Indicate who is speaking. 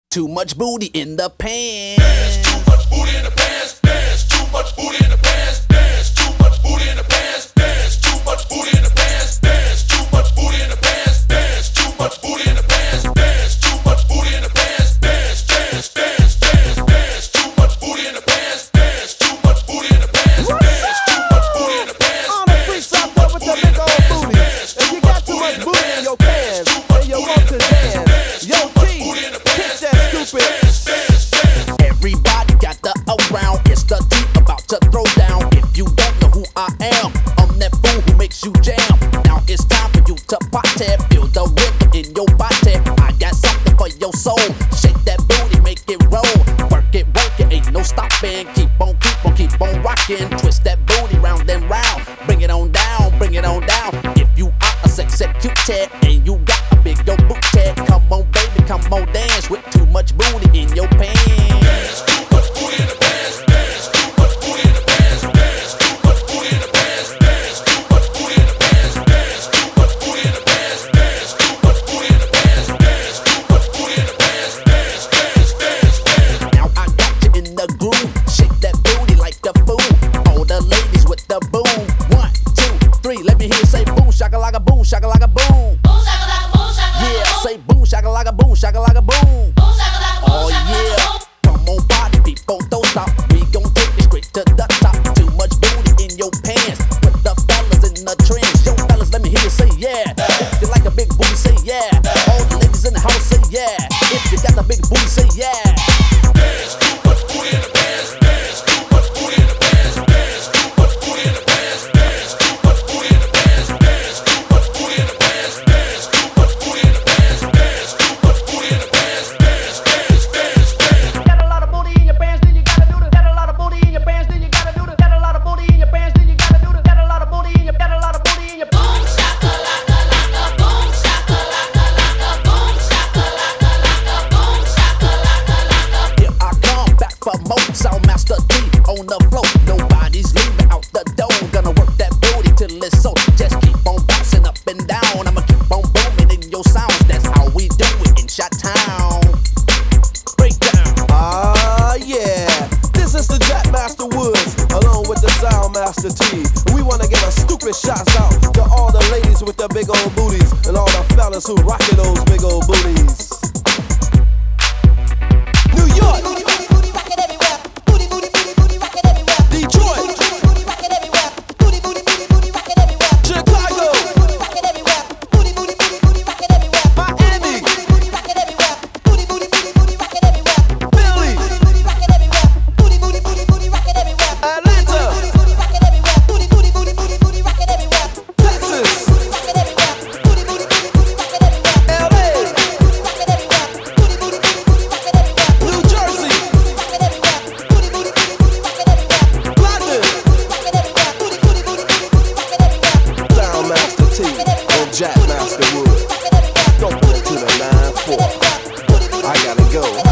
Speaker 1: Too much booty in the pants.
Speaker 2: There's too much booty in the pants. There's too much booty in the pants. There's too much booty in the pants. There's too much booty in the pants. There's too much booty in the pants. There's too much booty in the pants. There's too much booty in the pants. There's too much booty in the pants. There's too much booty in the pants. There's too much booty in the pants.
Speaker 3: All the freaks out there with the big old booties. If you got too much booty in your pants, then you want to dance. Yo, T, kick that stupid.
Speaker 1: Everybody got the around. It's the T about to throw down. If you don't know who I am, I'm that fool who makes you jam. Now it's time for you to party. Feel the rhythm in your body. I got something for your soul. Shake that booty, make it roll. Work it, ain't no stopping. Keep on rocking. Twist that booty round and round. Bring it on down, bring it on down. If you are a sexy cute and you got a big old booty, come on baby, come on dance with too much booty in your pants.
Speaker 2: There's too much booty in the pants. There's too much booty in the pants. There's too much booty in the pants. There's too much booty in the pants. There's too much booty in the pants. There's too much booty in the pants. There's too much booty in the pants.
Speaker 1: Now I got you in the groove. Shake that booty like a fool. All the ladies with the boom. 1, 2, 3. Let me hear you say boom, shaka like a boom, shaka like a boom.
Speaker 4: Boom shaka like a boom shaka like a boom.
Speaker 1: Yeah, say boom, shaka like a boom, shaka like a boom.
Speaker 4: Boom shaka like a boom
Speaker 1: Oh
Speaker 4: shaka like a
Speaker 1: yeah,
Speaker 4: boom.
Speaker 1: come on party people, don't stop. We gon' take it straight to the top. Too much booty in your pants. Put the fellas in the trance. Yo fellas, let me hear you say yeah. If you like a big booty, say yeah. All the ladies in the house, say yeah. If you got the big booty, say yeah.
Speaker 2: There's too much booty in the pants. There's too much booty in the pants. There's too much booty in the pants. There's too much booty in the pants. There's too much booty in the pants. There's too much booty in the pants. There's too much booty in the pants.
Speaker 3: Got a lot of booty in your pants, then you gotta do this. Got a lot of booty in your pants, then you gotta do this. Got a lot of booty in your pants, then you gotta do this. Got a lot of booty in your, got a lot of booty in your.
Speaker 4: Boom shaka like a boom shaka like a boom shaka like a boom shaka like a.
Speaker 1: Here I come back for more. Soundmaster T on the floor. Nobody's leaving out the door. Gonna work that booty till it's so. Just keep on bouncing up and down. I'ma keep on booming in your sounds. That's how we do it in Chi-Town. Breakdown.
Speaker 3: Ah, yeah. This is the Jackmaster Woods, along with the Soundmaster T. We wanna give a stupid shouts out to all the ladies with the big old booties and all the fellas who rockin' those big old booties. New York, Detroit, Chicago, Miami, Philly, Atlanta, Texas, LA, New Jersey, London. Soundmaster T on Jackmaster Wood. Don't put it to the 9-4. I gotta go.